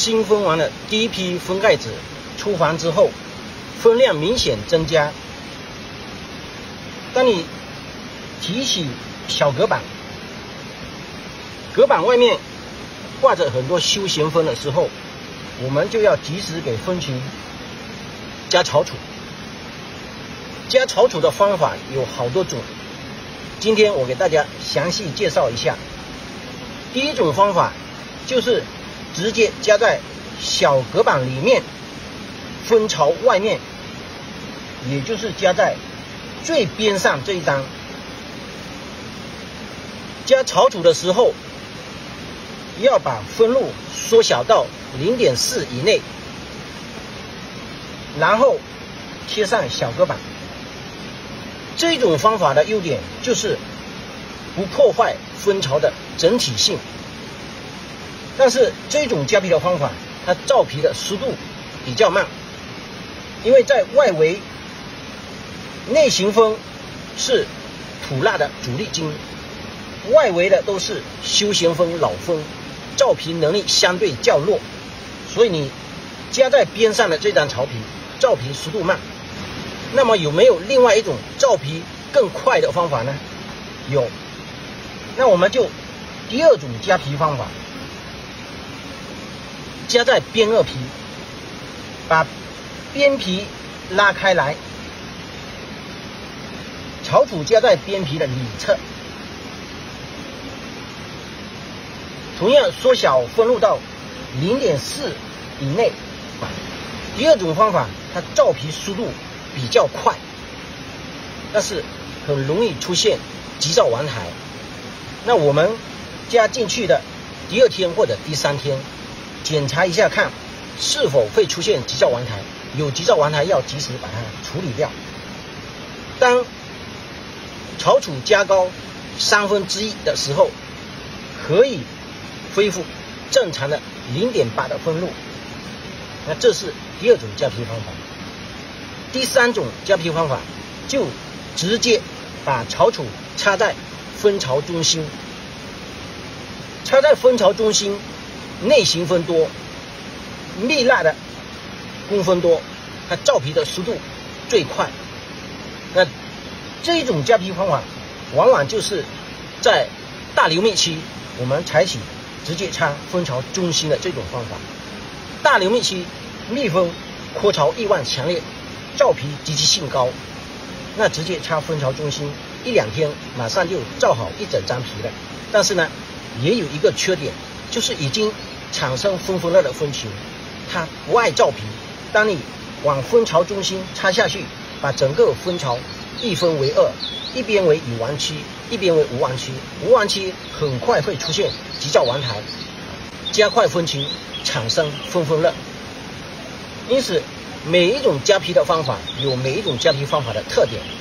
新分完的第一批分盖子出房之后，分量明显增加。当你提起小隔板，隔板外面挂着很多休闲分的时候，我们就要及时给分群加草土。加草土的方法有好多种，今天我给大家详细介绍一下。第一种方法就是直接加在小隔板里面，分槽外面，也就是加在最边上这一张。加草土的时候，要把分路缩小到 0.4 以内，然后贴上小隔板。这种方法的优点就是不破坏分槽的整体性，但是这种加皮的方法，它造皮的速度比较慢，因为在外围内行分是土蜡的主力筋，外围的都是休闲分老分，造皮能力相对较弱，所以你加在边上的这张槽皮造皮速度慢。那么有没有另外一种造皮更快的方法呢？有，那我们就第二种加皮方法，加在边颚皮，把边皮拉开来，槽土加在边皮的里侧，同样缩小分路到 0.4 以内。第二种方法，它造皮速度比较快，但是很容易出现急躁顽台。那我们加进去的第二天或者第三天，检查一下看是否会出现急躁顽台，有急躁顽台要及时把它处理掉。当槽土加高1/3的时候，可以恢复正常的 0.8 的分路。那这是第二种加皮方法。第三种加皮方法就直接把槽土插在分槽中心，插在分槽中心，内行分多，蜜蜡的工分多，它造皮的速度最快。那这种加皮方法往往就是在大流蜜期我们采取直接插分槽中心的这种方法。大流蜜期蜜分扩槽欲望强烈，造皮积极性高，那直接插分槽中心1-2天马上就造好一整张皮了。但是呢，也有一个缺点，就是已经产生分热的分群，它不爱造皮。当你往分槽中心插下去，把整个分槽一分为二，一边为有弯区，一边为无弯区，无弯区很快会出现急躁顽台，加快分群，产生分热。因此每一种加皮的方法有每一种加皮方法的特点。